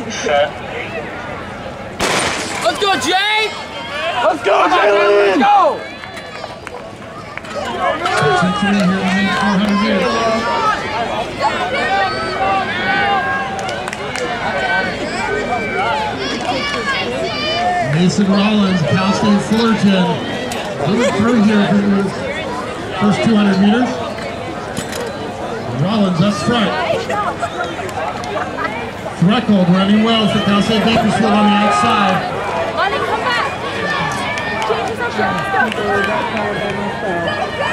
Set. Let's go, Jay! Let's go, Jalen! Let's go! 6-3 here in the 400 meters. Mason Rollins, Cal State Fullerton, moving through here for the first 200 meters. Rollins up front. Threcold running well for Cal State Bakersfield on the outside. Come back!